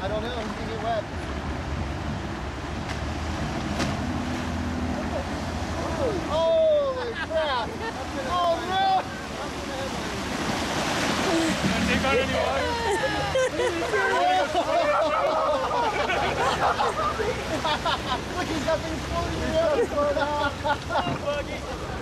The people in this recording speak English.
I don't know. He's gonna get wet. Holy crap! Oh no! Gonna take on any water? Look, he's got things floating around.